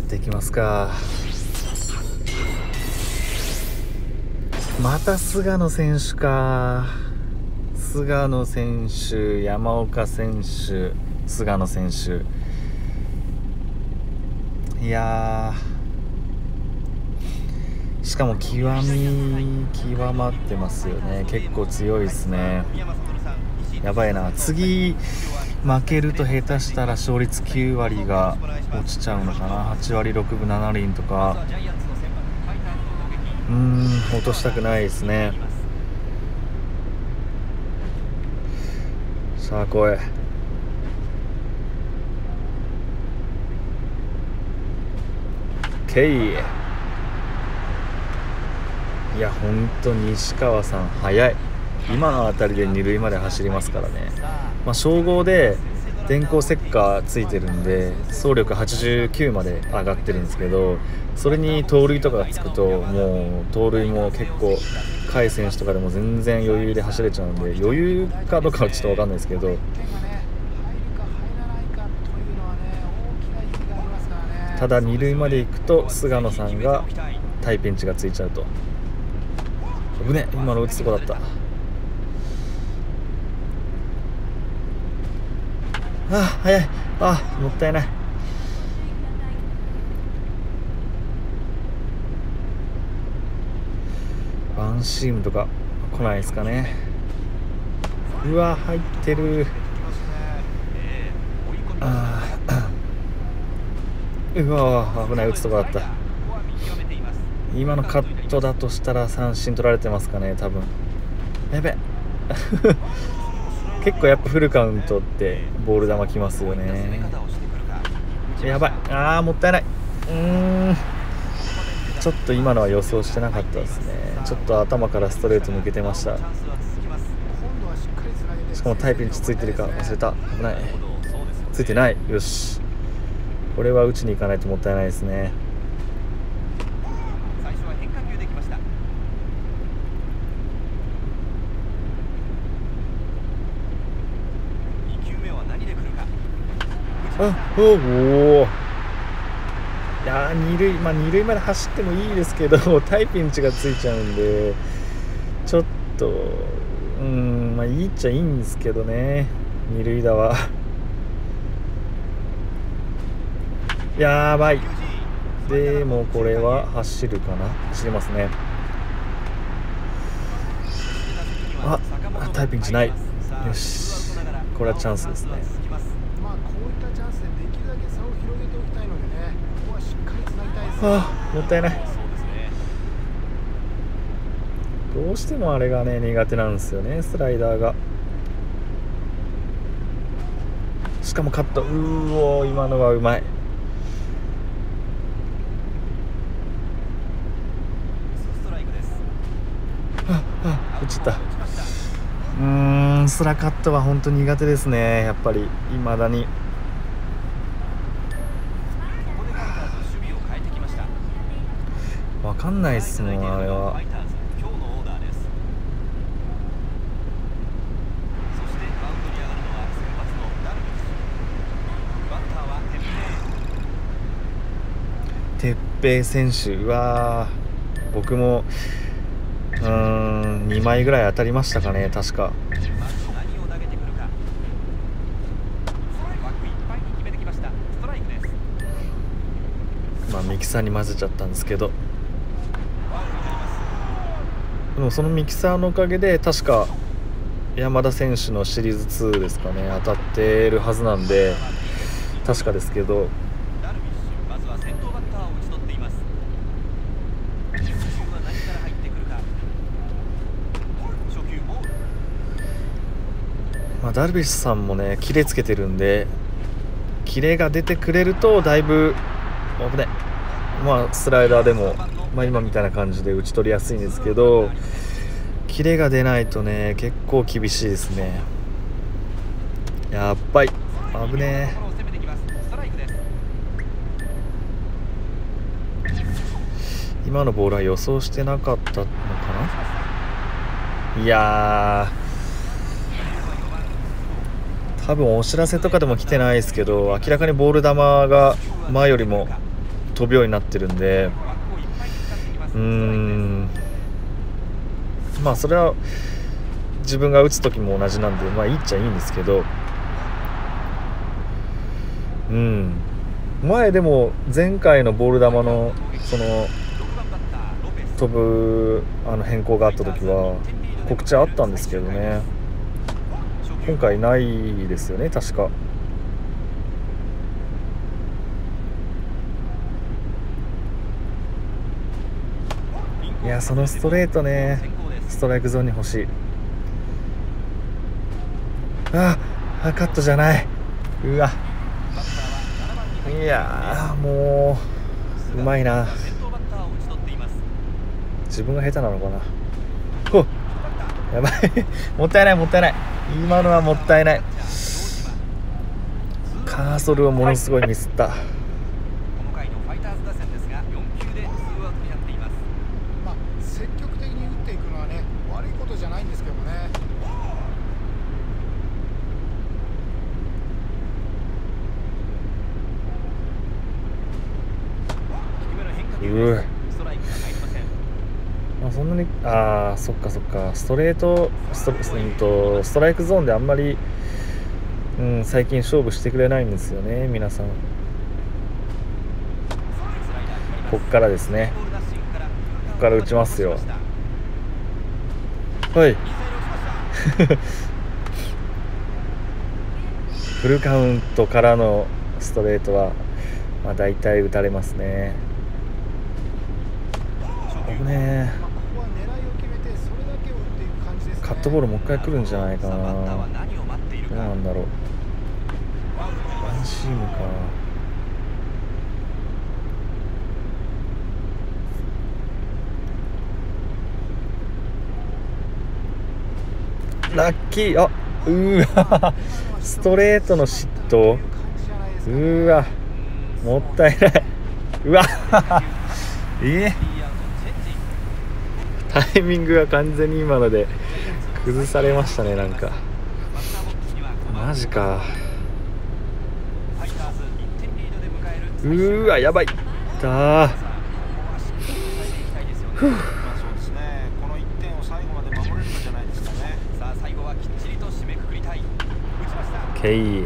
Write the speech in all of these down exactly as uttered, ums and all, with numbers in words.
っていきますか。また菅野選手か。菅野選手、山岡選手、菅野選手、いやー、しかも極み極まってますよね。結構強いですね。やばいな。次負けると下手したら勝率きゅうわりが落ちちゃうのかな。はちわりろくぶななりんとか、うーん落としたくないですね。さあ来い。ケイ。いや本当に西川さん早い。今の辺りで二塁まで走りますからね。まあ、称号で電光石火ついてるんで走力はちじゅうきゅうまで上がってるんですけど、それに盗塁とかがつくともう盗塁も結構甲斐選手とかでも全然余裕で走れちゃうんで、余裕かどうかはちょっと分かんないですけど、ただ二塁まで行くと菅野さんがタイピンチがついちゃうと。危ね、今の打つとこだった。ああ早い。ああもったいない。ワンシームとか来ないですかね。うわ入ってる。ああうわ危ない、打つとこだった。今のカットだとしたら三振取られてますかね多分。やべ結構やっぱフルカウントってボール球きますよね。やばい。あーもったいない。うーんちょっと今のは予想してなかったですね。ちょっと頭からストレート抜けてました。しかもタイピンチついてるか忘れた。危ない。ついてない。よし、これは打ちに行かないともったいないですね。あおお、いやー二塁、まあ二塁まで走ってもいいですけどタイピンチがついちゃうんでちょっとうーんまあいいっちゃいいんですけどね。二塁打はやばい。でもこれは走るかな。走りますね。あタイピンチない。よし、これはチャンスですね。ああもったいない。どうしてもあれがね苦手なんですよね、スライダーが。しかもカット。うーお今のはうまい。ああ打っちゃった。うーんスラカットは本当に苦手ですね、やっぱり未だに。わかんないっすもんあれは。哲平選手は僕もうーんにまいぐらい当たりましたかね確か。まあミキサーに混ぜちゃったんですけど、でもそのミキサーのおかげで確か山田選手のシリーズツーですかね当たってるはずなんで、確かですけど。まあ、ダルビッシュさんもねキレつけてるんで、キレが出てくれるとだいぶ危ね、まあスライダーでも、まあ、今みたいな感じで打ち取りやすいんですけど、キレが出ないとね結構厳しいですね。やっばい危ねえ。今のボールは予想してなかったのかな。いやー多分お知らせとかでも来てないですけど、明らかにボール球が前よりも飛ぶようになってるんで、うーんまあそれは自分が打つ時も同じなんで、まあいいっちゃいいんですけど、うん前でも前回のボール球のその飛ぶあの変更があった時は告知あったんですけどね、今回ないですよね確か。いやそのストレートね、ストライクゾーンに欲しい。ああカットじゃない、うわいやもううまいな、自分が下手なのかな。ほっやばいもったいないもったいない、今のはもったいない。カーソルをものすごいミスった。 積極的に打っていくのはね悪いことじゃないんですけどね。 うわあそんなにあーそっかそっか、ストレートスト、うんと、ストライクゾーンであんまり、うん、最近勝負してくれないんですよね皆さん。こっからですね、こっから打ちますよ。はいフルカウントからのストレートは、まあ、大体打たれますね。危ねえ、カットボールもう一回来るんじゃないかな。どうなんだろう、ワンシームか。ラッキー、あうーわストレートの失投、うーわもったいない、うわえー、タイミングが完全に今ので崩されましたね。なんかマジか、うーわやばいだー、ふうケイ、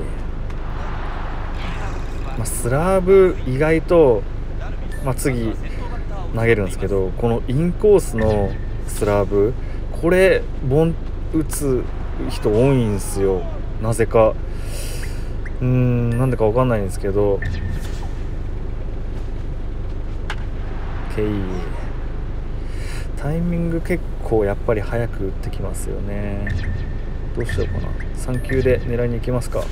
まあ、スラーブ意外と、まあ、次投げるんですけど、このインコースのスラーブこれボン打つ人多いんですよなぜか。うーんなんでか分かんないんですけど、ケイタイミング結構やっぱり早く打ってきますよね。どうしようかな、さん球で狙いに行きますか。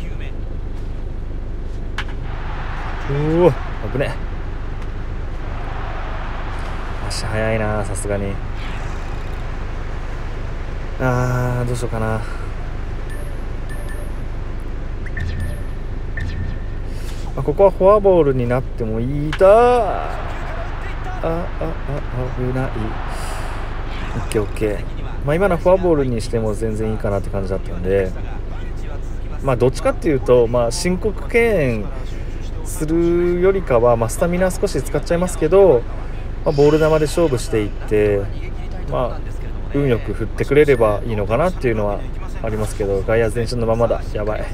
うお危ね、足早いなさすがに。あーどうしようかな、あここはフォアボールになってもいいだー、あああ危ない、オッケーオッケー、まあ今のフォアボールにしても全然いいかなって感じだったんで、まあどっちかっていうと、まあ申告敬遠するよりかは、まあ、スタミナ少し使っちゃいますけど、まあ、ボール球で勝負していって、まあ運よく振ってくれればいいのかなっていうのはありますけど、外野前進のままだ、やばい。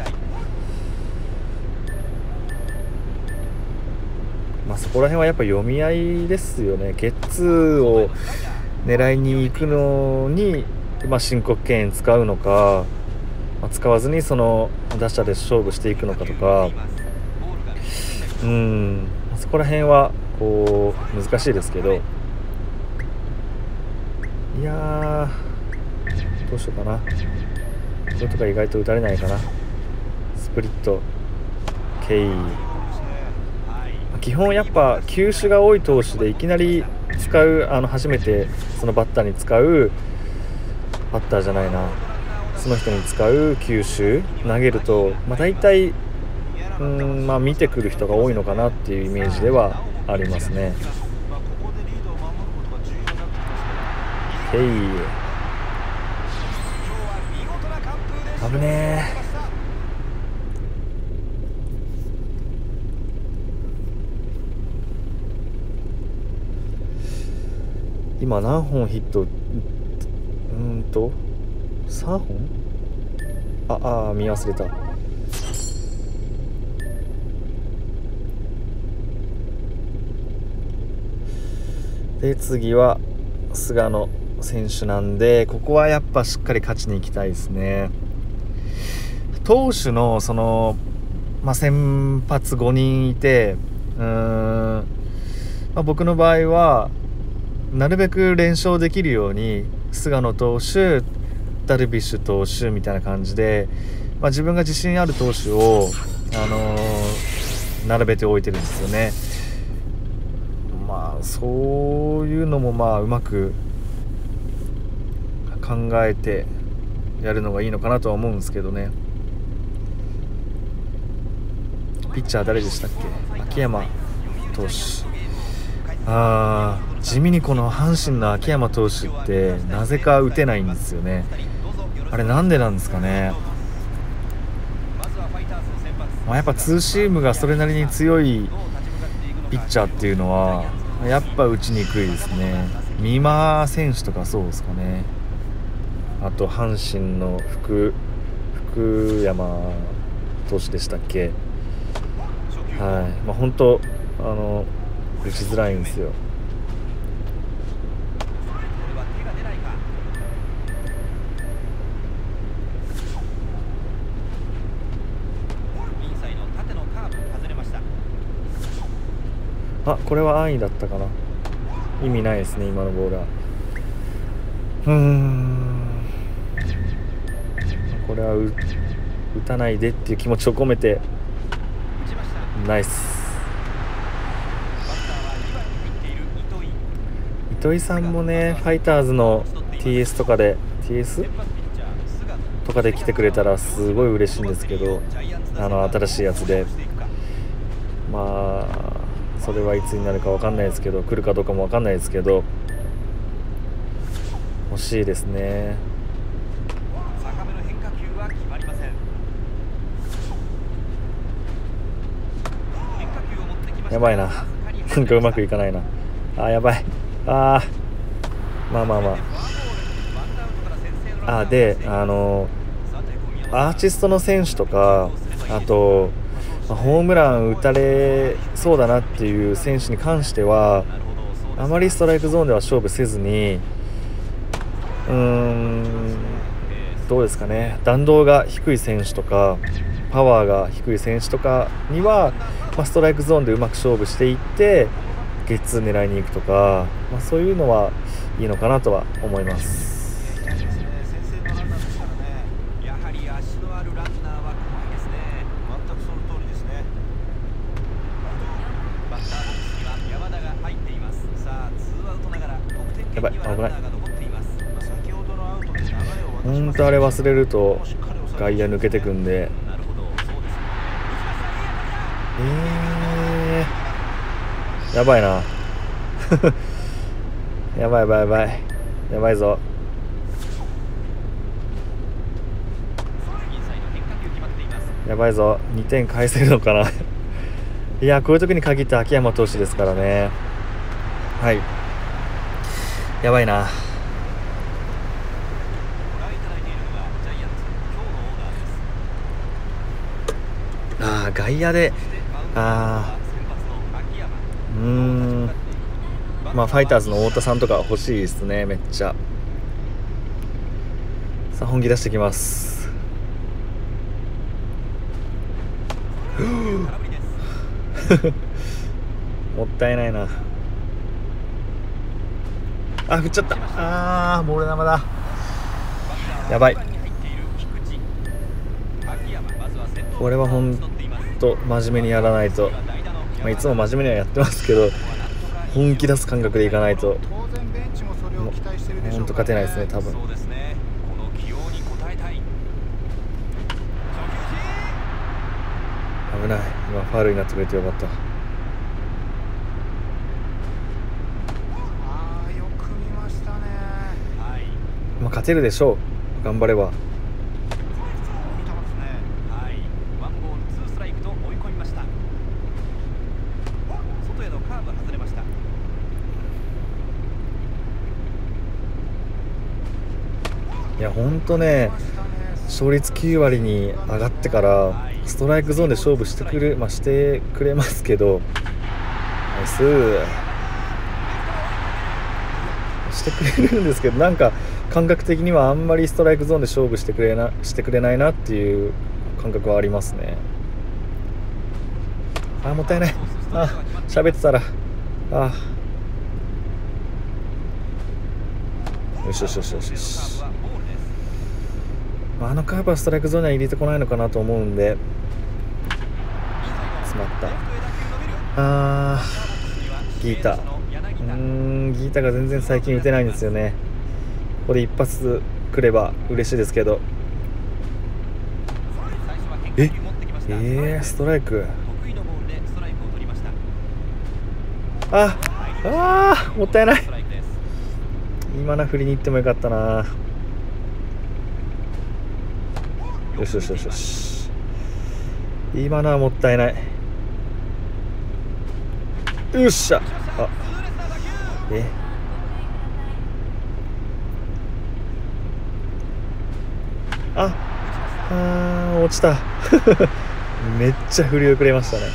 まあそこら辺はやっぱ読み合いですよね。ゲッツーを狙いに行くのに、まあ、申告敬遠使うのか、まあ、使わずにその打者で勝負していくのかとか、うーんそこら辺はこう難しいですけど、いやーどうしようかな、これとか意外と打たれないかな。スプリットケイ、基本やっぱ球種が多い投手でいきなり使う、あの初めてそのバッターに使うバッターじゃないな、その人に使う球種投げると、まあ、大体うーん、まあ、見てくる人が多いのかなっていうイメージではありますね。へい危ねえ、 山何本ヒット、うーんとさんぼん、ああ見忘れた。で次は菅野選手なんで、ここはやっぱしっかり勝ちに行きたいですね。投手のその、まあ、先発ごにんいて、うーん、まあ、僕の場合はなるべく連勝できるように菅野投手、ダルビッシュ投手みたいな感じで、まあ、自分が自信ある投手を、あのー、並べておいてるんですよね。まあそういうのもまあうまく考えてやるのがいいのかなとは思うんですけどね。ピッチャー誰でしたっけ、秋山投手。あー、地味にこの阪神の秋山投手ってなぜか打てないんですよね。あれなんでなんですかね。まあ、やっぱツーシームがそれなりに強いピッチャーっていうのはやっぱ打ちにくいですね。美馬選手とかそうですかね。あと阪神の福福山投手でしたっけ。はい、まあ本当あの打ちづらいんですよ。あ、これは安易だったかな。意味ないですね今のボールは。うーん、これは 打, 打たないでっていう気持ちを込めてナイス。糸井さんもね、ファイターズの ティーエス とかで ティーエス とかで来てくれたらすごい嬉しいんですけど、あの新しいやつで、まあそれはいつになるか分かんないですけど、来るかどうかも分かんないですけど、欲しいですね。やばいな、なんかうまくいかないな。あーやばい。あーまあまあまあ。あであのアーティストの選手とか、あとホームラン打たれそうだなっていう選手に関してはあまりストライクゾーンでは勝負せずに、うーんどうですかね、弾道が低い選手とかパワーが低い選手とかには、まあ、ストライクゾーンでうまく勝負していってゲッツー狙いに行くとか、まあ、そういうのはいいのかなとは思います。やばい、危ない。本当あれ忘れると外野抜けてくんで、えー、やばいなやばいやばいやばいやばいぞ。やばいぞ、にてん返せるのかないや、こういう時に限って秋山投手ですからね。はい、やばいな。あー外野で、あーうーんまあファイターズの太田さんとか欲しいですね、めっちゃ。さあ本気出してきますもったいないな。あ、振っちゃった。あーボール球だ。やばい、これはほんと真面目にやらないと、まあ、いつも真面目にはやってますけど本気出す感覚でいかないとほんと勝てないですね多分。危ない、今ファウルになってくれてよかった。まあ勝てるでしょう、頑張れば。 いやほんとね、勝率きゅう割に上がってからストライクゾーンで勝負してくれ、まあ、してくれますけど、ナイスしてくれるんですけど、なんか感覚的にはあんまりストライクゾーンで勝負してくれなしてくれないなっていう感覚はありますね。あーもったいない。あ喋ってたらあよしよしよしよしよし。あのカーブはストライクゾーンには入れてこないのかなと思うんで、詰まった。あーギータうーんギータが全然最近打てないんですよね。ここで一発くれば嬉しいですけど、ええー、ストライク、ああーもったいない。今の振りに行ってもよかったな。よしよしよしよし、今のはもったいない。よっしゃ、あえああー落ちためっちゃ振り遅れましたね。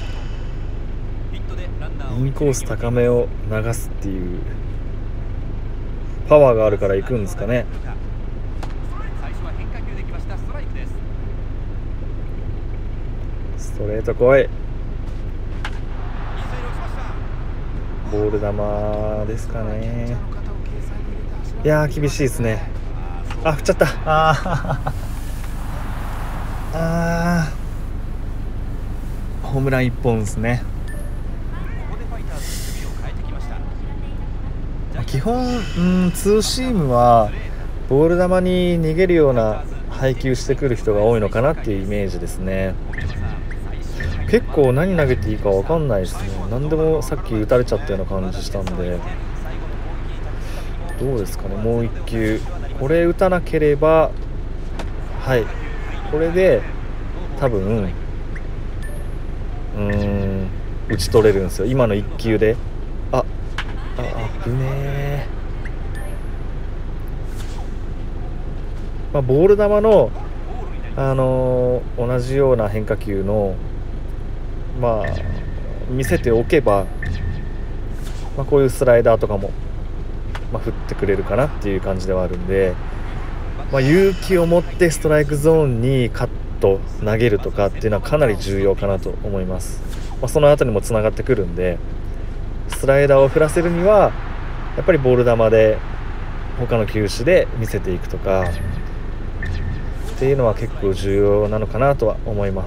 インコース高めを流すっていうパワーがあるから行くんですかね。ストレート来い。ボール球ですかね。いやー厳しいですね。あ振っちゃった。あーあーホームランいっぽんですね。基本うんツーシームはボール球に逃げるような配球してくる人が多いのかなっていうイメージですね。結構何投げていいか分かんないですね。何でもさっき打たれちゃったような感じしたんで、どうですかね。もういっ球これ打たなければ、はいこれで多分うーん打ち取れるんですよ、今のいっ球で。ああ危ねえ、まあ、ボール球の、あのー同じような変化球のまあ見せておけば、まあ、こういうスライダーとかも、まあ、振ってくれるかなっていう感じではあるんで、まあ、勇気を持ってストライクゾーンにカット投げるとかっていうのはかなり重要かなと思います。まあ、その後にもつながってくるんで、スライダーを振らせるにはやっぱりボール球で他の球種で見せていくとかっていうのは結構重要なのかなとは思います。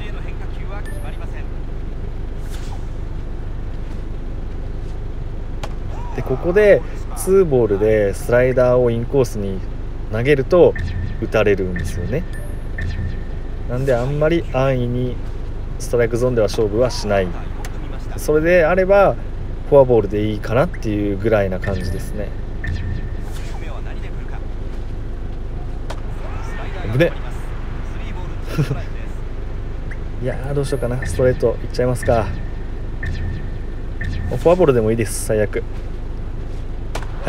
でここでツーボールでスライダーをインコースに投げると打たれるんですよね。なんであんまり安易にストライクゾーンでは勝負はしない。それであればフォアボールでいいかなっていうぐらいな感じですね。危ねいやーどうしようかな。ストレートいっちゃいますか。フォアボールでもいいです、最悪。はい、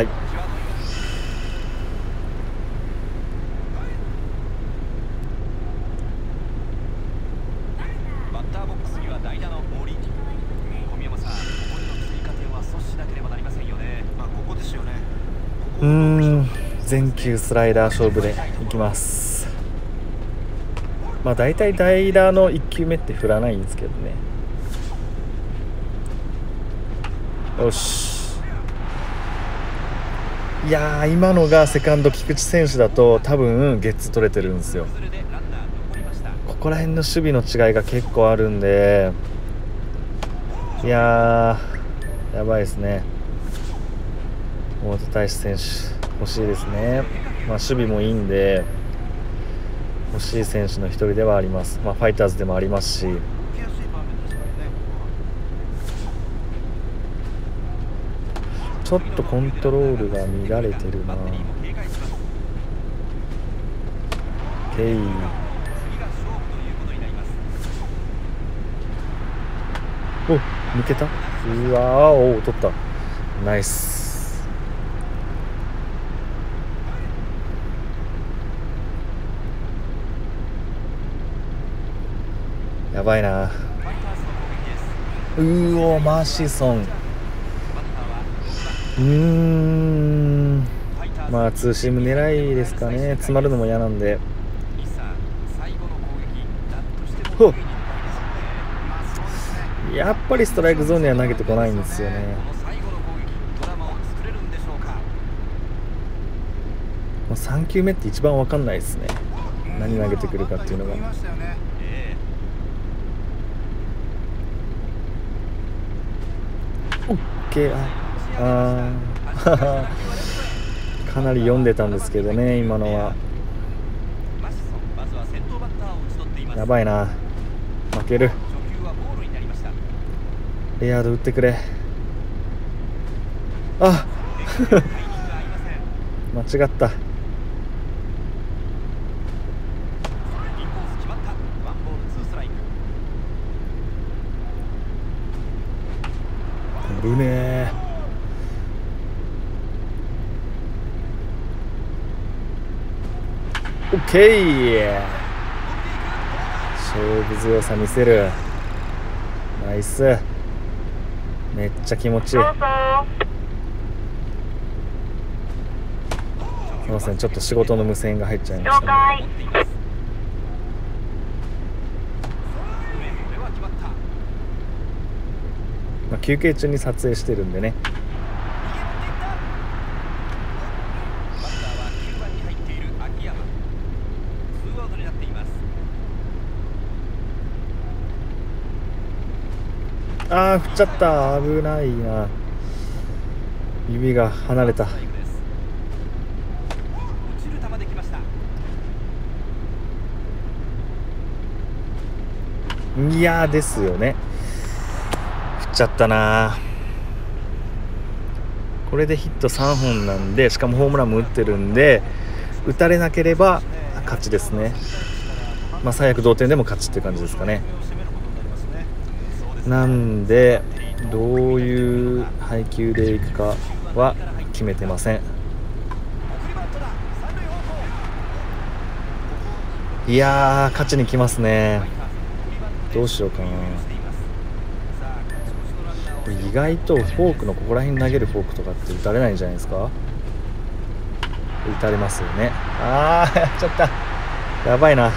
バッターボックスには代打の森。小宮山さん、ここでの追加点は阻止しなければなりませんよね。まあここですよね。 うーん全球スライダー勝負でいきます。まあ大体代打のいっ球目って振らないんですけどね。よし、いやー今のがセカンド菊池選手だと多分ゲッツ取れてるんですよ。ここら辺の守備の違いが結構あるんで、いやーやばいですね。大田大志選手欲しいですね。まあ守備もいいんで欲しい選手の一人ではあります。まあファイターズでもありますし、ちょっとコントロールが乱れてるな。ケイお抜けた。うわーお取った。ナイス。 ばいな。うーおマシソン。うーんまあツーシーム狙いですかね。詰まるのも嫌なんで。ほっ、やっぱりストライクゾーンには投げてこないんですよね。もうさん球目って一番分かんないですね、何投げてくるかっていうのが。オッケー。ああかなり読んでたんですけどね、今のは。やばいな、負ける。レアード打ってくれ。あ間違った。危ねえ。オッケー、勝負強さ見せる。ナイス、めっちゃ気持ちいい。すいません、ちょっと仕事の無線が入っちゃいましたね。まあ、休憩中に撮影してるんでね。あー振っちゃった、危ないな。指が離れた。いやーですよね、振っちゃったな。これでヒットさんぼんなんで、しかもホームランも打ってるんで、打たれなければ勝ちですね。まあ最悪同点でも勝ちっていう感じですかね。なんでどういう配球でいくかは決めてません。いやー勝ちに来ますね。どうしようかな。意外とフォークのここら辺に投げるフォークとかって打たれないんじゃないですか。打たれますよね。あーやっちゃった、やばいな。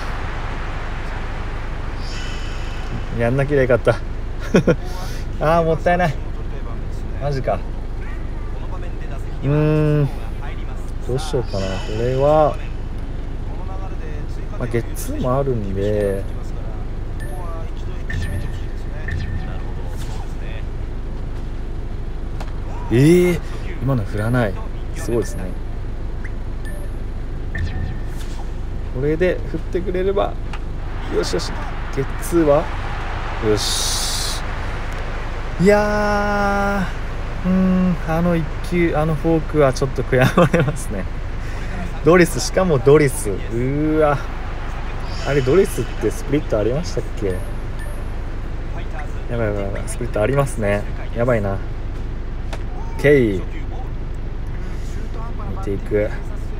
やんなきゃよかったあーもったいない、マジか。うーんどうしようかな。これは、まあ、ゲッツーもあるんで、えー、今の振らない、すごいですね。これで振ってくれればよしよし。ゲッツーはよし。いやー、うーんあのいっ球、あのフォークはちょっと悔やまれますね。ドリス、しかもドリス、うーわ、あれドリスってスプリットありましたっけ。やばいやばいやばい、スプリットありますね。やばいな。 OK、 見ていく。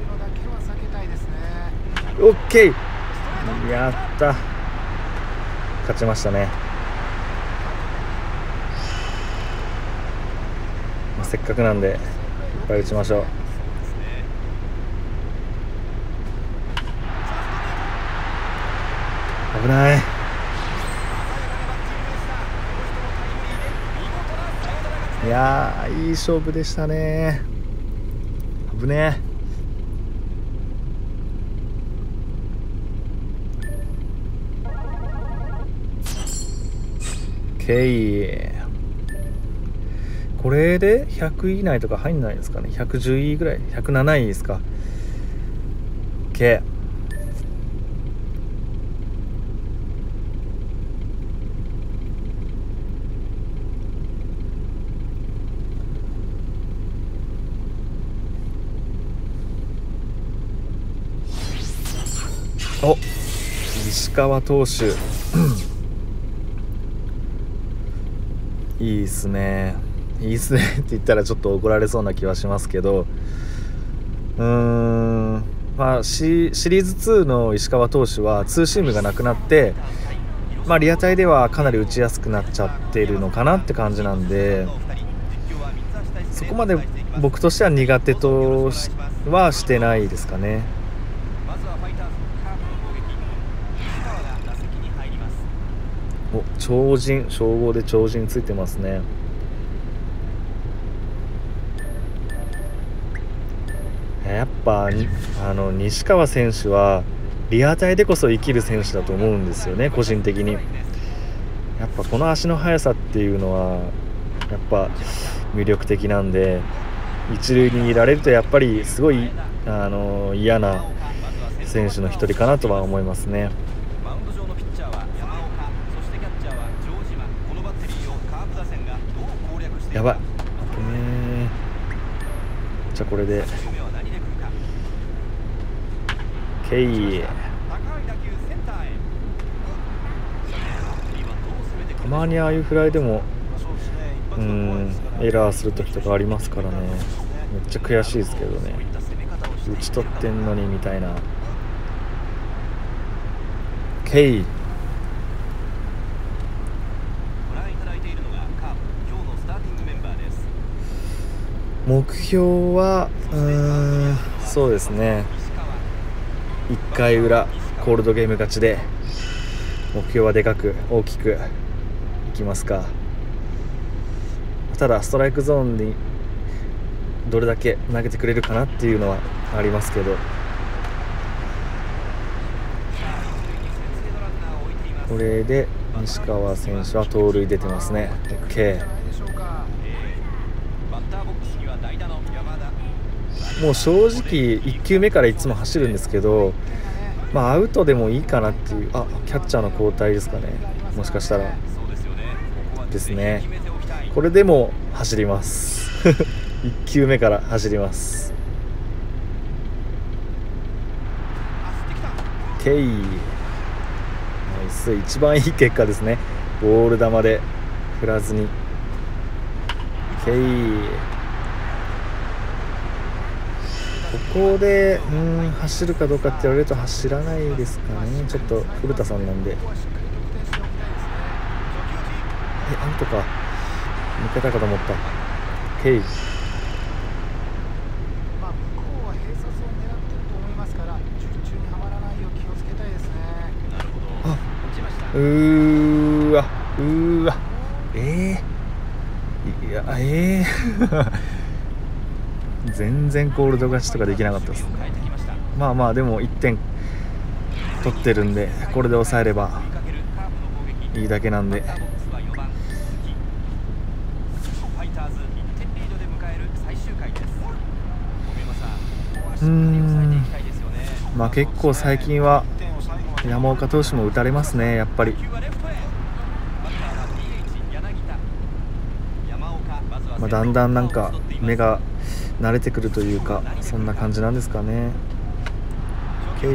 OK、 やった、勝ちましたね。せっかくなんでいっぱい打ちましょう。危ない。いやーいい勝負でしたね。危ねえ。OK、これでひゃくい以内とか入んないですかね。ひゃくじゅういぐらい、ひゃくなないですか。 OK、お、石川投手いいっすね。いいっすねって言ったらちょっと怒られそうな気はしますけど、うーんまあシ、シリーズツーの石川投手はツーシームがなくなってまあリアタイではかなり打ちやすくなっちゃっているのかなって感じなんで、そこまで僕としては苦手としはしてないですかね。お、超人、称号で超人ついてますね。やっぱあの西川選手はリアタイでこそ生きる選手だと思うんですよね、個人的に。やっぱこの足の速さっていうのはやっぱ魅力的なんで、一塁にいられるとやっぱりすごいあの嫌な選手の一人かなとは思いますね。やばい、危ねー。じゃあこれでケイ、たまにああいうフライでもうーんエラーする時とかありますからね。めっちゃ悔しいですけどね、打ち取ってんのにみたいな。ケイ、目標はうーんそうですね、いっかい裏コールドゲーム勝ちで目標はでかく大きくいきますか。ただストライクゾーンにどれだけ投げてくれるかなっていうのはありますけど、これで西川選手は盗塁出てますね。 OK、 もう正直いっ球目からいつも走るんですけど、まあアウトでもいいかなっていう。あ、キャッチャーの交代ですかね、もしかしたらですね。これでも走りますいっ球目から走ります。ケイ、ナイス、一番いい結果ですね。ボール球で振らずに。ケイ、ここでうん走るかどうかって言われると走らないですかね。ちょっと古田さんなんで。え、アウトか、抜けたかと思った。ケイ、 まあ向こうは併殺を狙ってると思いますから、術中にはまらないよう気をつけたいですね。なるほど。 あ、うーわうーわ、えー、いやえー全然コールド勝ちとかできなかったですね。まあまあでもいってん取ってるんで、これで抑えればいいだけなんで。うーん、まあ結構最近は山岡投手も打たれますね、やっぱり。まあ、だんだんなんか目が慣れてくるというか、そんな感じなんですかね。ケイ、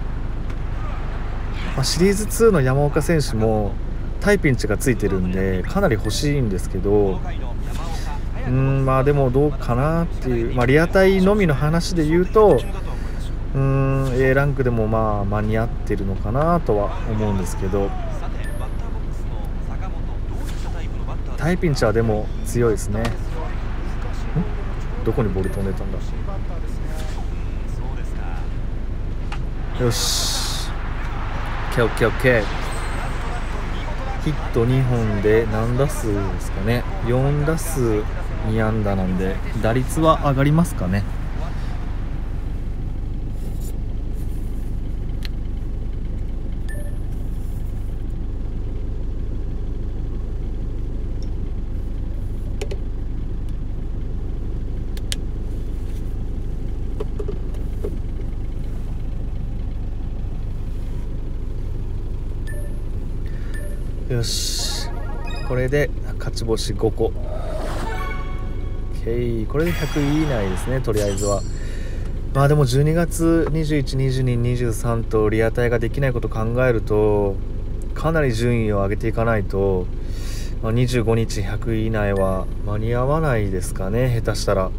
まあ、シリーズツーの山岡選手もタイピンチがついてるんでかなり欲しいんですけど、うーんまあでもどうかなっていう、まあ、リアタイのみの話で言うと、うーん A ランクでもまあ間に合ってるのかなとは思うんですけど、タイピンチはでも強いですね。んどこにボール飛んでたんだ。よし、 オーケーオーケーオーケー。 ヒットにほんで何打数ですかね。よん打数に安打なんで打率は上がりますかね。よし、これで勝ち星ごこ。 OK、 これでひゃくい以内ですね、とりあえずは。まあでもじゅうにがつにじゅういち、にじゅうに、にじゅうさんとリアタイができないことを考えると、かなり順位を上げていかないと、まあ、にじゅうごにちひゃくい以内は間に合わないですかね、下手したら。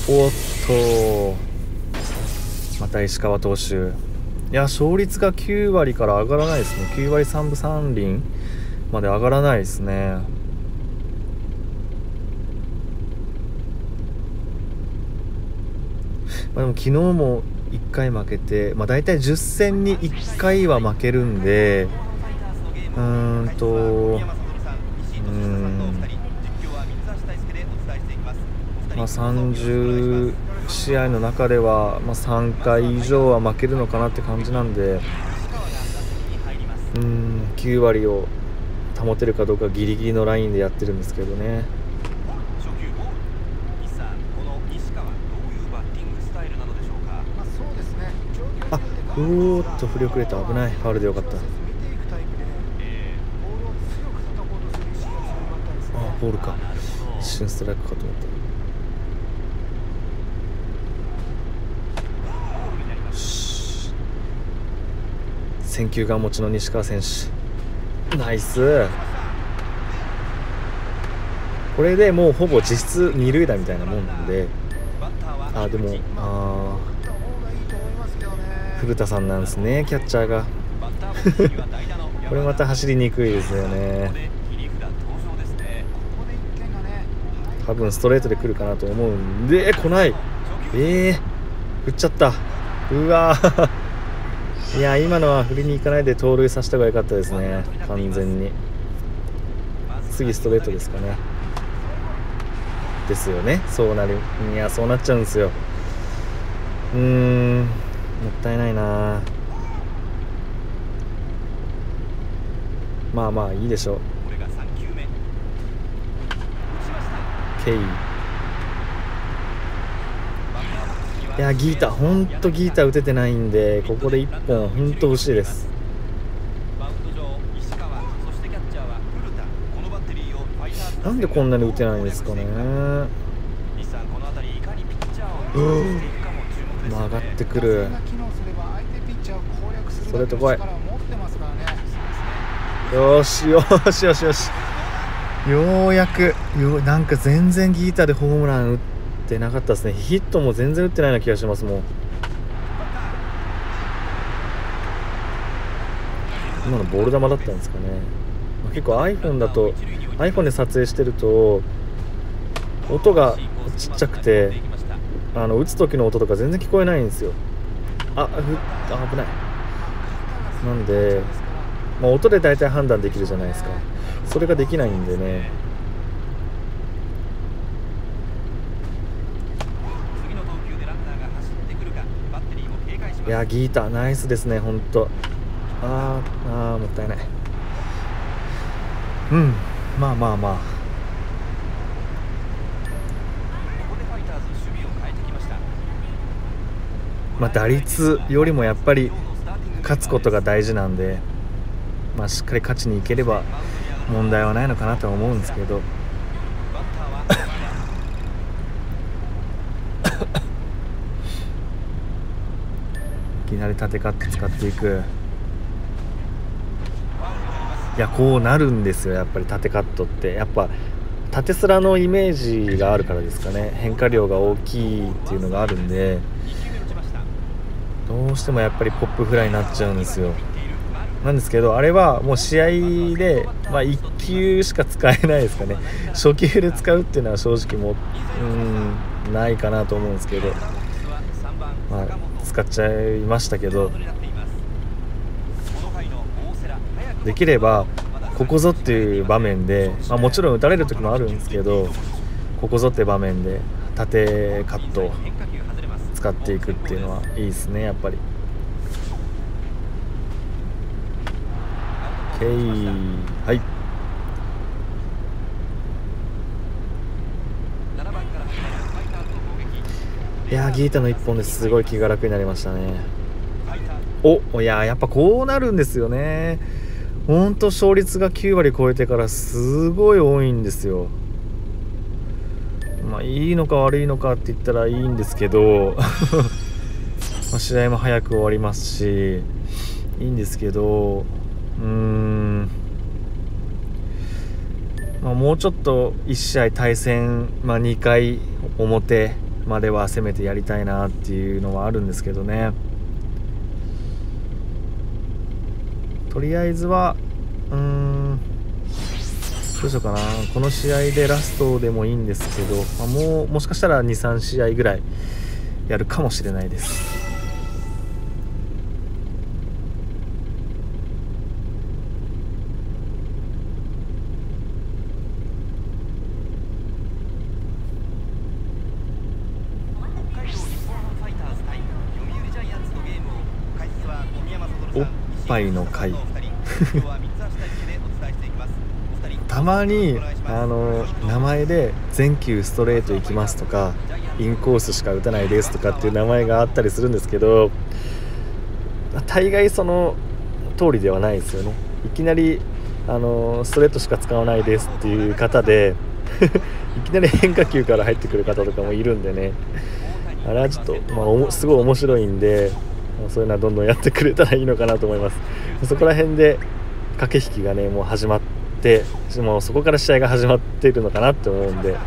おっとまた石川投手、いや勝率がきゅうわりから上がらないですね。きゅうわりさんぶさんりんまで上がらないですね。まあ、でも昨日もいっかい負けて、まあ、大体じゅっせんにいっかいは負けるんで、うーんとうーんまあさんじゅうしあいの中では、まあ、さんかい以上は負けるのかなって感じなんで、うーんきゅうわりを保てるかどうかギリギリのラインでやってるんですけどね。あ、うーっと振り遅れた、危ない、ファウルでよかった。あ、ボールか、一瞬ストライクかと思った。選球眼持ちの西川選手、ナイス。これでもうほぼ実質二塁打みたいなもんなんで、あでもあ古田さんなんですね、キャッチャーがこれまた走りにくいですよね。多分ストレートで来るかなと思うんで来ない。えー、振っちゃった。うわーいや今のは振りに行かないで盗塁させた方が良かったですね。完全に次ストレートですかね。ですよね、そうなる。いやそうなっちゃうんですよ。うーんもったいないな。まあまあいいでしょう。ケイ、いやギータほんとギータ打ててないんで、ここでいっぽんほんと欲しいです。なんでこんなに打てないんですかね。うん曲がってくる。ストレート来い。よしよしよしよし、ようやくよなんか全然ギータでホームラン打ってなかったですね。ヒットも全然打ってないような気がしますもん。今のボール球だったんですかね。結構 iPhone だと iPhone で撮影してると音がちっちゃくて、あの打つ時の音とか全然聞こえないんですよ。あ、ふあ危ない。なんで、まあ、音で大体判断できるじゃないですか。それができないんでね。いやギータナイスですね、本当。あーあーもったいない。うんまあまあまあまあ打率よりもやっぱり勝つことが大事なんで、まあしっかり勝ちにいければ問題はないのかなとは思うんですけどいきなり縦カット使っていく。いやこうなるんですよ、やっぱり縦カットって。やっぱ縦スラのイメージがあるからですかね。変化量が大きいっていうのがあるんで、どうしてもやっぱりポップフライになっちゃうんですよ。なんですけどあれはもう試合で、まあ、いっきゅうしか使えないですかね。初球で使うっていうのは正直もうーんないかなと思うんですけど、まあ、使っちゃいましたけど、できればここぞっていう場面で、まあ、もちろん打たれる時もあるんですけど、ここぞって場面で縦カットを使っていくっていうのはいいですね、やっぱり。ケイはい、いやーギータのいっぽんですごい気が楽になりましたね。おいやーやっぱこうなるんですよね。ほんと勝率がきゅうわり超えてからすごい多いんですよ。まあいいのか悪いのかって言ったらいいんですけどまあ試合も早く終わりますしいいんですけど、うーん、まあ、もうちょっといち試合対戦、まあ、にかい表までは攻めてやりたいなっていうのはあるんですけどね。とりあえずはうーんどうしようかな。この試合でラストでもいいんですけど、まあ、もうもしかしたら にさん 試合ぐらいやるかもしれないです。おっぱいの回たまにあの名前で全球ストレートいきますとかインコースしか打たないですとかっていう名前があったりするんですけど、大概その通りではないですよね。いきなりあのストレートしか使わないですっていう方でいきなり変化球から入ってくる方とかもいるんでね、あれはちょっと、まあ、おもすごい面白いんで、そういうのはどんどんやってくれたらいいのかなと思います。そこら辺で駆け引きがねもう始まってもうそこから試合が始まっているのかなって思うんで、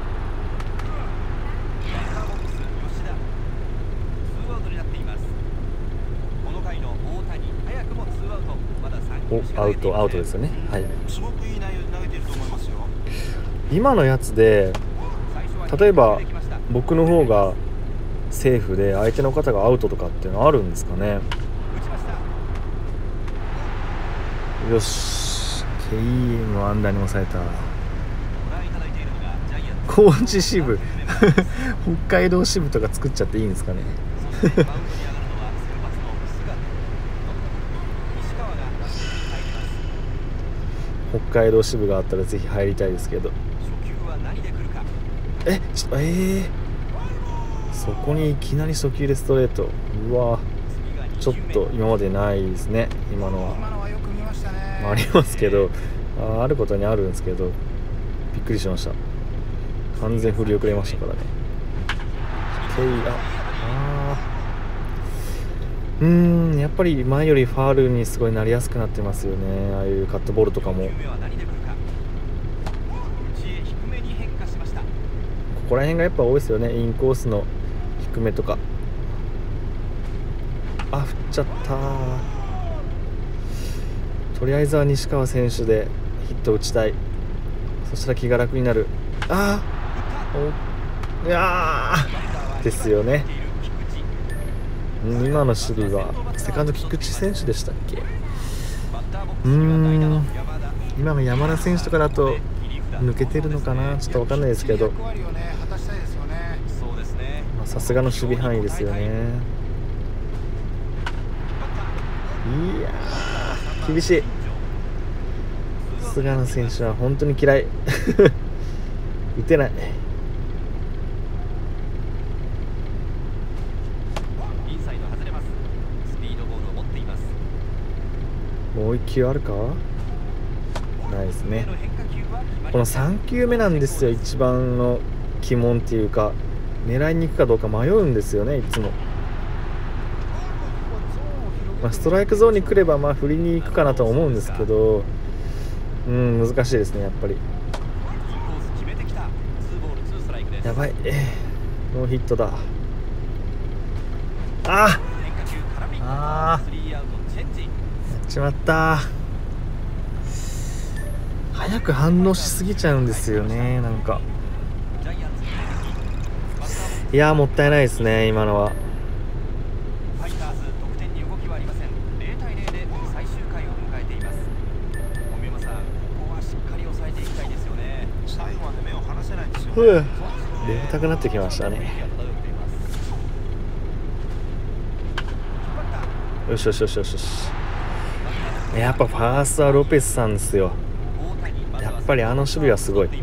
おアウトアウトですよね。はい、 すごくいい内容で投げていると思いますよ。 今のやつで例えば僕の方がセーフで相手の方がアウトとかっていうのはあるんですかね。よし ケーイーエム の安打に抑えた。高知支部北海道支部とか作っちゃっていいんですかね北海道支部があったらぜひ入りたいですけど、えちょえー、そこにいきなり初球でストレート、うわちょっと今までないですね。今のは今のはよく見ましたね。 まあ、ありますけど あ, あることにあるんですけどびっくりしました。完全振り遅れましたからね。ケイああうーんやっぱり前よりファールにすごいなりやすくなってますよね。ああいうカットボールとかもここら辺がやっぱ多いですよね。インコースの低めとか。あ振っちゃった。とりあえずは西川選手でヒット打ちたい。そしたら気が楽になる。ああ、いやーですよね。今の守備はセカンド菊池選手でしたっけ。うーん今の山田選手とかだと抜けてるのかな、ちょっと分かんないですけど、さすがの守備範囲ですよね。いやー厳しい。菅野選手は本当に嫌い打てない。もう一球あるかないですね。このさん球目なんですよ一番の鬼門っていうか、狙いに行くかどうか迷うんですよねいつも。まあ、ストライクゾーンに来ればまあ振りに行くかなと思うんですけど、うん難しいですねやっぱり。やばい、ノーヒットだ。ああーやっちまった。早く反応しすぎちゃうんですよねなんか。いやーもったいないですね今のは。ふう出たくなってきましたね。よしよしよしよしよし。やっぱファーストはロペスさんですよ。やっぱりあの守備はすごい。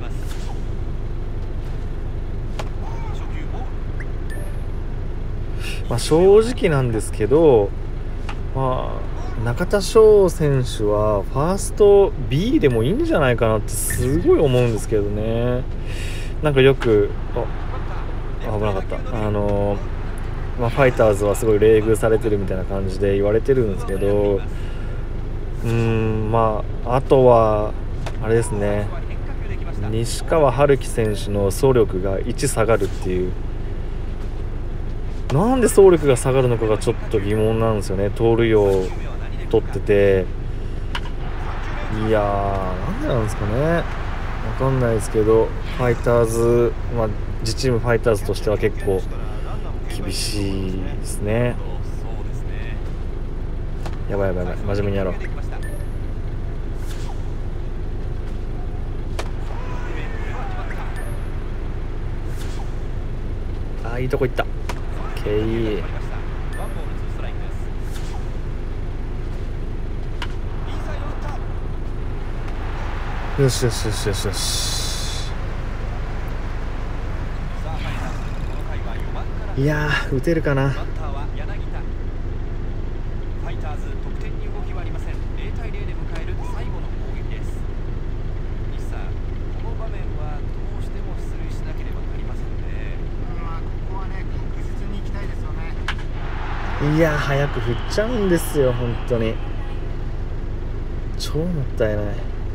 まあ正直なんですけど、まあ、中田翔選手はファースト ビー でもいいんじゃないかなってすごい思うんですけどね。なんかよくあ危なかった。あのまあ、ファイターズはすごい冷遇されてるみたいな感じで言われてるんですけど、うーんまああとはあれですね、西川遥輝選手の走力がいち下がるっていう、 なんで走力が下がるのかがちょっと疑問なんですよね。盗塁を取ってて、いやーなんでなんですかね、わかんないですけど、ファイターズ、まあ、自チームファイターズとしては結構厳しいですね。やばいやばいやばい、真面目にやろう。あーいいとこ行った。 OK、よしよしよしよしよし。いやー打てるかな。いや早く振っちゃうんですよ本当に。超もったいない。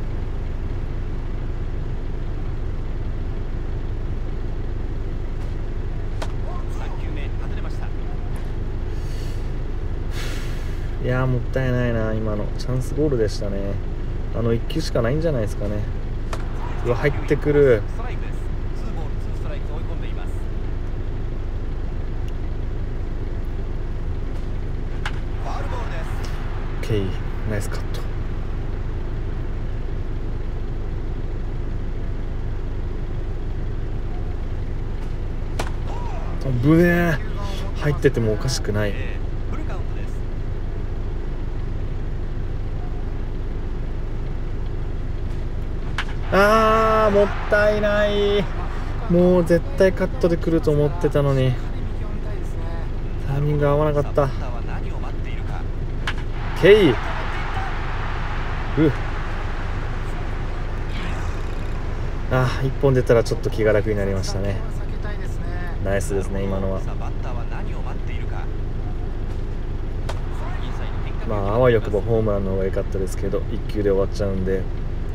いやもったいないな、今のチャンスボールでしたね。あのいっ球しかないんじゃないですかね。うわ入ってくる。オッケー、ナイスカット。ぶねー、入っててもおかしくない。あーもったいない。もう絶対カットで来ると思ってたのにタイミング合わなかった。ケイうあーいっぽん出たらちょっと気が楽になりましたね。ナイスですね今のは。まああわよくばホームランの方が良かったですけどいっ球で終わっちゃうんで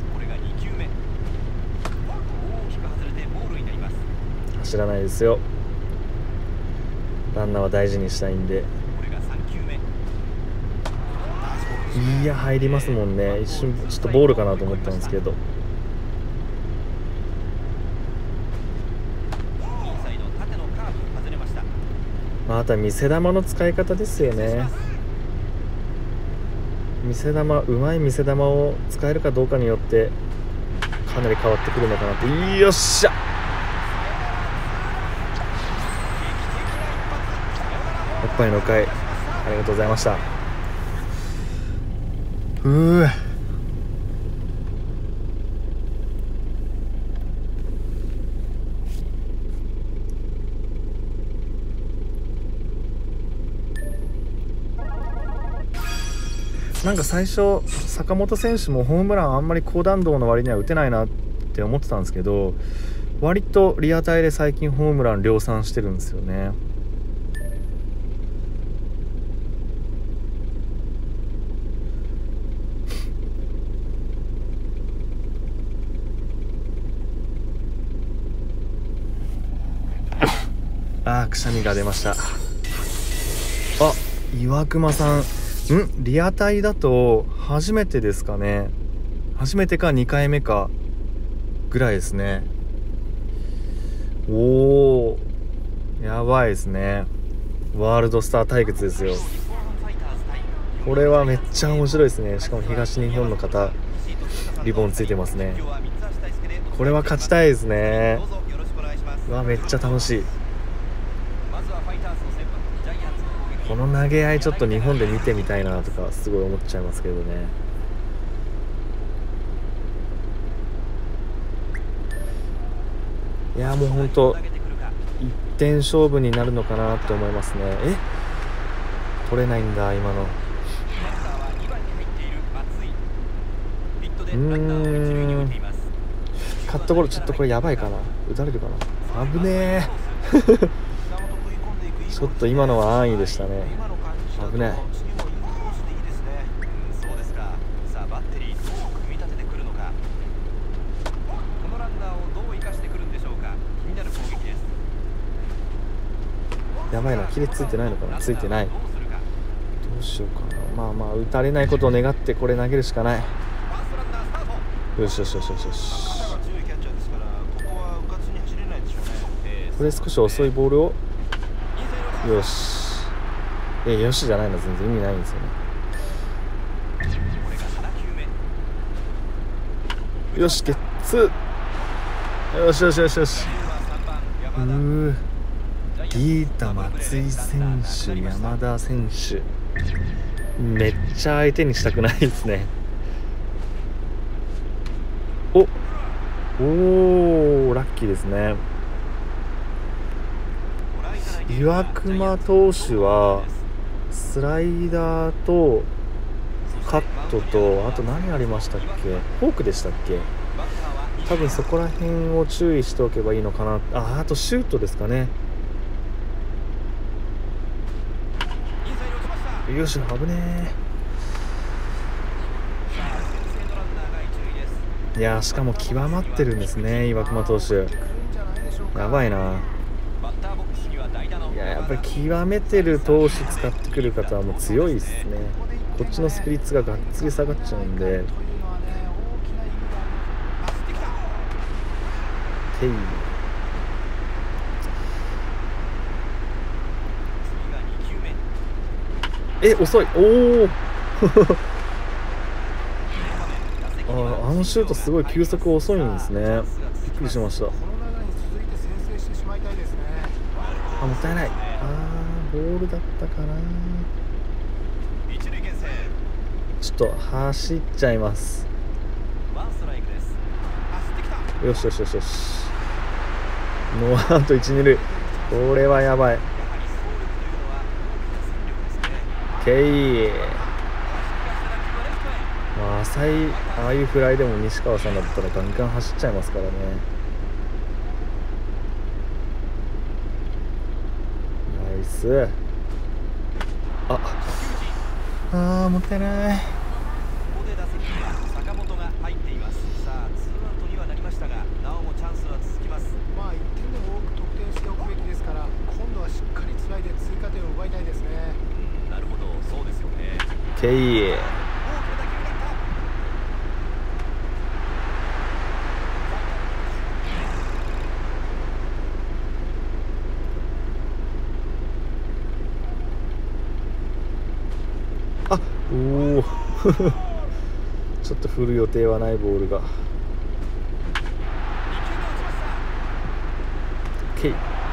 走らないですよ。ランナーは大事にしたいんで。いや入りますもんね。一瞬ちょっとボールかなと思ったんですけど。また見せ球の使い方ですよね。見せ球、うまい見せ球を使えるかどうかによってかなり変わってくるのかなって。よっしゃ、おっぱいの回ありがとうございました。うーなんか最初坂本選手もホームランあんまり高弾道の割には打てないなって思ってたんですけど、割とリアタイで最近ホームラン量産してるんですよね。あーくしゃみが出ました。あ、岩隈さん、んリアタイだと初めてですかね。初めてかにかいめかぐらいですね。おーやばいですね。ワールドスター対決ですよ。これはめっちゃ面白いですね。しかも東日本の方リボンついてますね。これは勝ちたいですね。うわめっちゃ楽しい。この投げ合いちょっと日本で見てみたいなとかすごい思っちゃいますけどね。いやもうほんといってん勝負になるのかなって思いますね。え取れないんだ今の。うーんカットボールちょっとこれやばいかな。打たれるかな。危ねえちょっと今のは安易でしたね。危ない。 やばいな、切れついてないのかな。ついてない。どうしようかな。まあまあ打たれないことを願ってこれ投げるしかない。よしよしよしよしよし。これ少し遅いボールをよし、えよしじゃないの、全然意味ないんですよね。よしゲッツー、よしよしよしよし。うーギータ、松井選手、山田選手、めっちゃ相手にしたくないですね。おおーラッキーですね。岩隈投手はスライダーとカットと、あと何ありましたっけ、フォークでしたっけ。多分そこら辺を注意しておけばいいのかな。あ、あとシュートですかね。よし、危ねえ。いやしかも極まってるんですね、岩隈投手。やばいな。いややっぱり極めてる投手使ってくる方はもう強いですね。こっちのスピリッツががっつり下がっちゃうんで。ていえ遅い。おおあ, あのシュートすごい球速遅いんですね。びっくりしました。あ、もったいない。あーボールだったかな。ちょっと走っちゃいます。よしよしよしよし。ノーアウト一二塁。これはやばい。ケイ、まあ、浅いああいうフライでも西川さんだったらガンガン走っちゃいますからね。ナイス。ああーもったいない。ケイあおおちょっと振る予定はないボールが。ケイ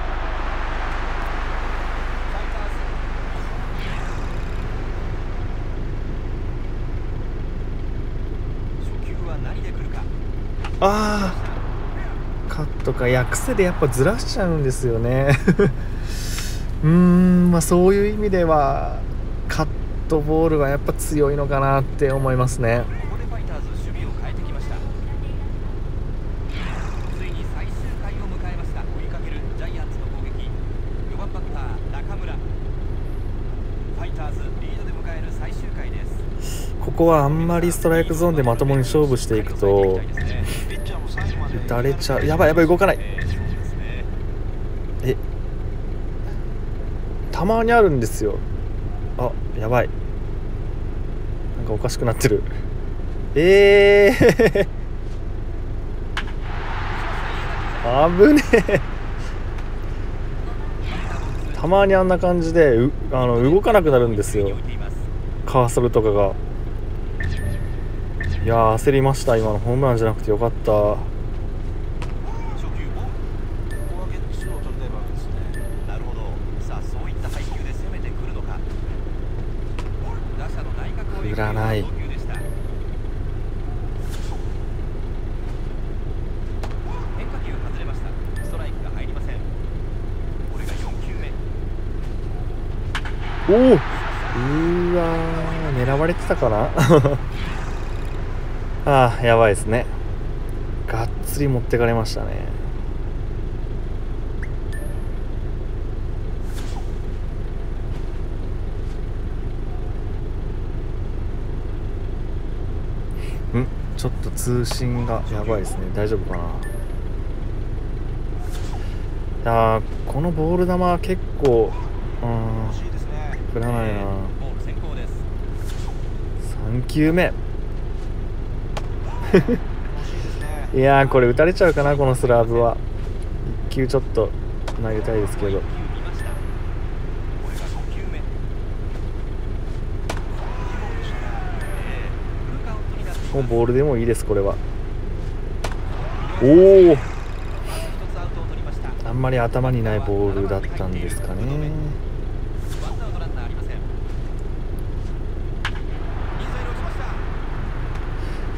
あーカットか。いや癖でやっぱずらしちゃうんですよねうーんまあそういう意味ではカットボールはやっぱ強いのかなって思いますね。ここはあんまりストライクゾーンでまともに勝負していくと打たれちゃう。やばいやばい動かない。えたまにあるんですよ。あやばいなんかおかしくなってる。えー危ねえたまにあんな感じでうあの動かなくなるんですよ、カーソルとかが。いやー焦りました。今のホームランじゃなくてよかった。振らない。おおうーわー狙われてたかなああやばいですね。がっつり持ってかれましたね。んちょっと通信がやばいですね。大丈夫かな。 あーこのボール球は結構うん惜しいですね。 振らないな。 ボール先行です。 さん球目惜しいですね。 いやーこれ打たれちゃうかな、このスラーブは。いっ球ちょっと投げたいですけど。 いっ球見ました。これがご球目。えーフルカウントになっています。 もうボールでもいいですこれは。おお、 一つアウトを取りました。 あんまり頭にないボールだったんですかね。 ワンアウトランナーありません。インサイド打ちました。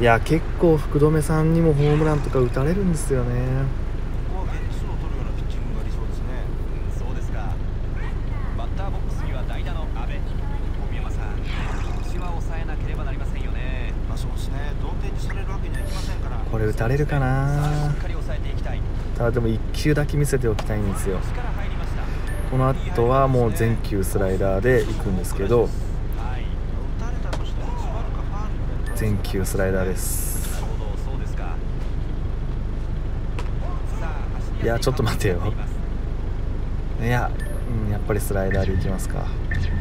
いや結構福留さんにもホームランとか打たれるんですよね。 ここはゲッツーを取るようなピッチングが理想ですね。 うん、そうですか。バッターボックスには代打の阿部。小宮山さん、ピンチは抑えなければなりませんよね。 まあそうですね。同点にされるわけにはいきませんから。 これ打たれるかさあ、 な。 しっかり抑えていきたい。 ただでもいっ球だけ見せておきたいんですよ。 力入りました。 この後はもう全球スライダーで行くんですけど、 はい。 打たれたとしても詰まるかファウルになるか。 全球スライダーです。 なるほど、そうですか。さあ、走りいやちょっと待てよやすいカウントになっています。 いや、うん、やっぱりスライダーでいきますか。 これで追い込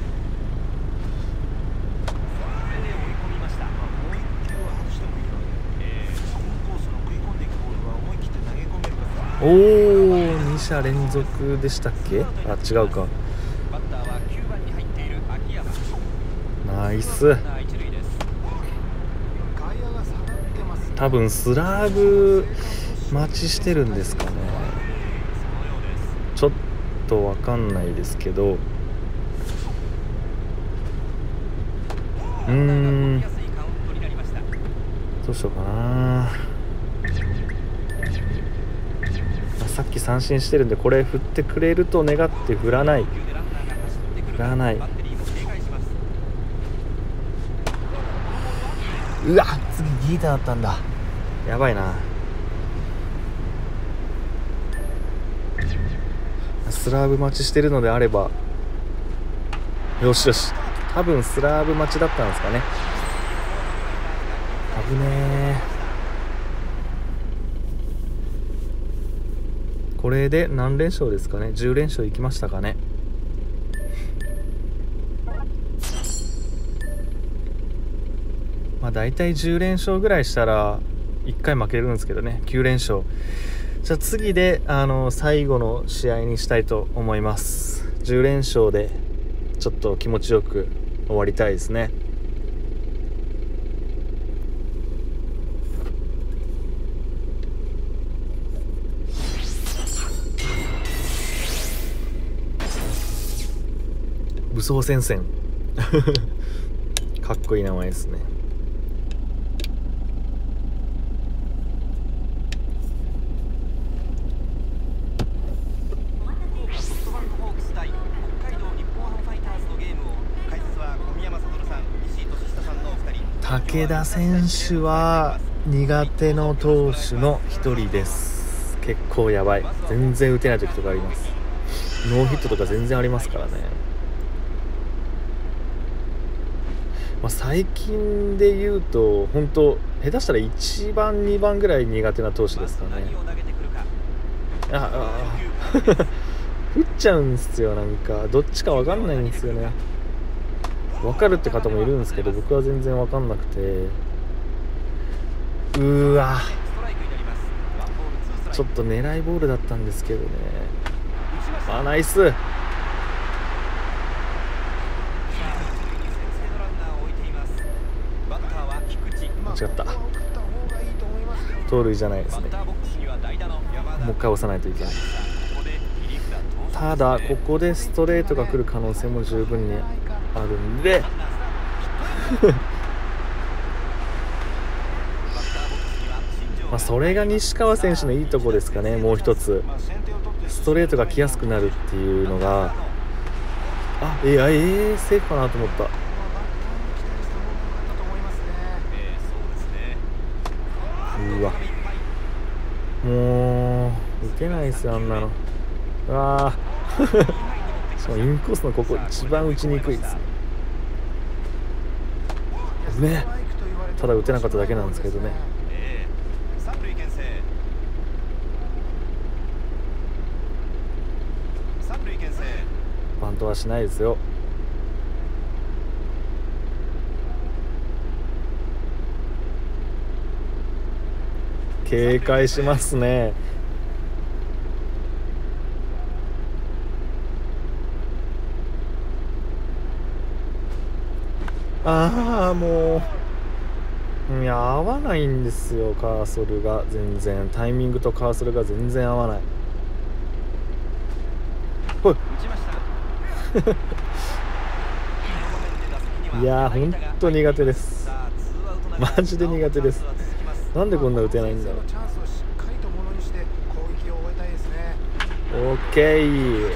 みました。 もう一球は外してもいいので、 えーインコースの食い込んでいくボールは思い切って投げ込めるか。 おお、に者連続でしたっけ。あ、違うか。 バッターはきゅうばんに入っている秋山。 ナイス。 ランナー一塁です。 外野が下がってます。 多分スラーブ待ちしてるんですかね。 そのようです。 ちょっとわかんないですけど、うーんやすいカウントになりました。 どうしようかな。さっき三振してるんでこれ振ってくれると願って振らない。振らない。 バッテリーも警戒します。 うわ次ギーターだったんだ。やばいな。スラーブ待ちしてるのであれば、よしよし、多分スラーブ待ちだったんですかね。危ねえ。これで何連勝ですかね。じゅう連勝いきましたかね。まあ大体じゅう連勝ぐらいしたらいっかい負けるんですけどね。きゅう連勝。じゃあ次であの最後の試合にしたいと思います。じゅう連勝でちょっと気持ちよく終わりたいですね。武装戦線かっこいい名前ですね。 ソフトバンクホークス対北海道日本ハムファイターズのゲームを、解説は小宮山悟さん、西井俊久さんのお二人。 武田選手は苦手の投手の一人です。結構やばい。全然打てない時とかあります。ノーヒットとか全然ありますからね。まあ、最近で言うと本当下手したらいちばんにばんぐらい苦手な投手ですかね。 何を投げてくるか。 ああ打っちゃうんですよ。なんかどっちか分かんないんですよね。分かるって方もいるんですけど、僕は全然分かんなくて、うーわストライクになります。ワンボールツーストライク。 ちょっと狙いボールだったんですけどね。 打ちました。 あ、ナイス。 さあ、一塁に先制のランナーを置いています。バッターは菊池。 まあ間違ったここは打った方がいいと思いますけど。 盗塁じゃないですね。 バッターボックスには代打の山田。 もう一回押さないといけない。 ここで切り札投手ただここでストレートが来る可能性も十分にあるんでまあそれが西川選手のいいとこですかね。もう一つまあ先手を取ってストレートが来やすくなるっていうのが、あ、えー、えー、セーフかなと思った。 まあバッターに期待した方が良かったと思いますね。 えー、そうですね。 うわもう打てないですよあんなの。うわーしかもインコースのここ一番打ちにくいですね。ただ打てなかっただけなんですけどね。 えー、三塁牽制。 ことはしないですよ。警戒しますね。ああもういや合わないんですよ。カーソルが全然タイミングとカーソルが全然合わない。ほいいやーほんと苦手です。マジで苦手です。なんでこんな打てないんだろう。オッケー。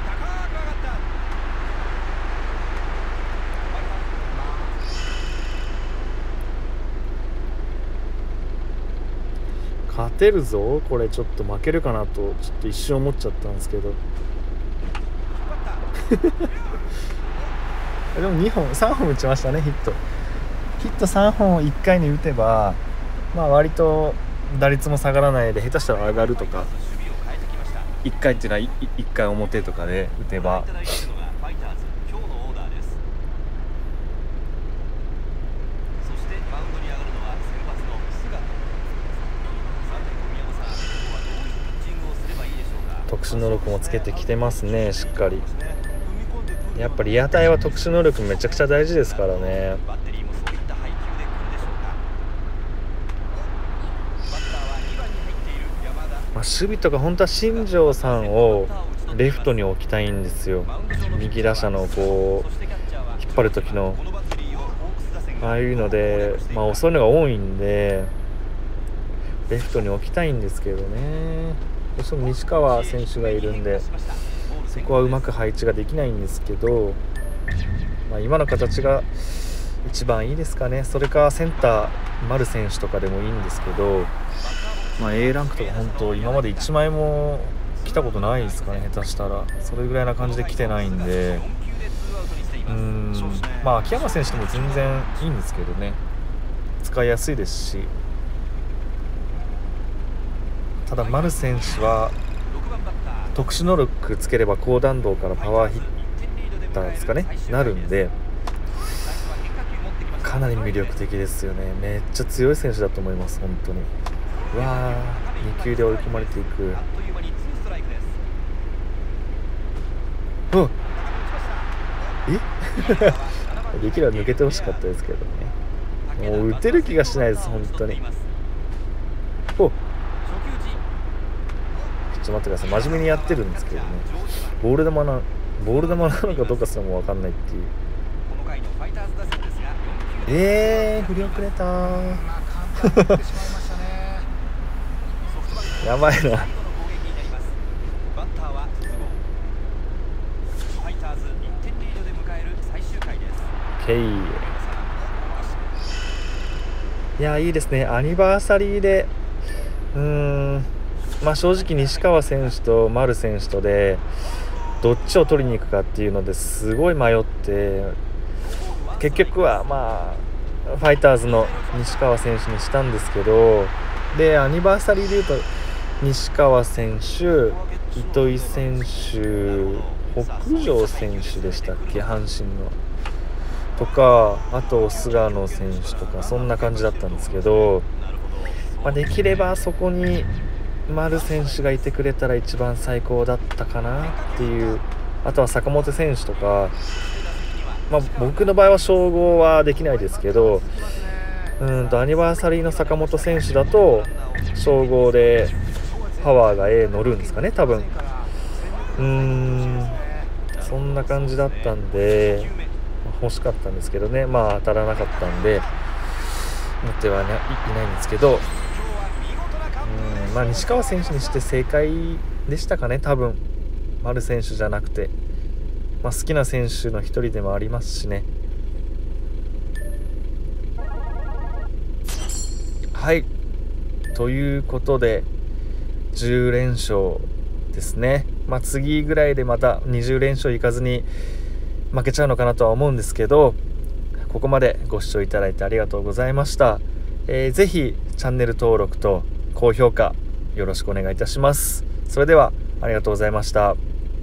勝てるぞこれ。ちょっと負けるかなとちょっと一瞬思っちゃったんですけどでもにほんさんぼん打ちましたね。ヒットヒットさんぼんをいっかいに打てば、まあ割と打率も下がらないで、下手したら上がるとか、いっかいっていうのはいっかい表とかで打てば特殊能力もつけてきてますね。しっかりやっぱりリアタイは特殊能力めちゃくちゃ大事ですからね。まあ、守備とか本当は新庄さんをレフトに置きたいんですよ。右打者のこう引っ張る時のああいうので、まあ遅いのが多いんでレフトに置きたいんですけどね。どうしても西川選手がいるんでそこはうまく配置ができないんですけど、まあ、今の形が一番いいですかね。それかセンター丸選手とかでもいいんですけど、まあ、A ランクとか本当今までいちまいも来たことないですかね。下手したらそれぐらいな感じで来てないんで、うーんまあ秋山選手でも全然いいんですけどね。使いやすいですし、ただ丸選手は特殊能力つければ高弾道からパワーヒッターですかねなるんで、かなり魅力的ですよね。めっちゃ強い選手だと思います本当に。うわーに球で追い込まれていく。うんえできれば抜けてほしかったですけどね。もう打てる気がしないです本当に。おちょっと待ってください。真面目にやってるんですけどね。ボール球なボール球なのかどうかすらも分かんないっていう。えー振り遅れたやばいな。いやいいですね。アニバーサリーでうーんまあ正直西川選手と丸選手とでどっちを取りに行くかっていうのですごい迷って、結局はまあファイターズの西川選手にしたんですけど、でアニバーサリーでいうと西川選手、糸井選手、北條選手でしたっけ阪神のとか、あと菅野選手とかそんな感じだったんですけど、まあ、できればそこに丸選手がいてくれたら一番最高だったかなっていう。あとは坂本選手とか、まあ、僕の場合は称号はできないですけど、うんとアニバーサリーの坂本選手だと称号でパワーが A 乗るんですかね多分。うーんそんな感じだったんで欲しかったんですけどね。まあ当たらなかったんで持ってはいないんですけど、うんまあ西川選手にして正解でしたかね多分。丸選手じゃなくて、まあ、好きな選手の一人でもありますしね。はいということでじゅう連勝ですね。まあ次ぐらいでまたにじゅう連勝いかずに負けちゃうのかなとは思うんですけど、ここまでご視聴いただいてありがとうございました。えー、ぜひチャンネル登録と高評価よろしくお願いいたします。それではありがとうございました。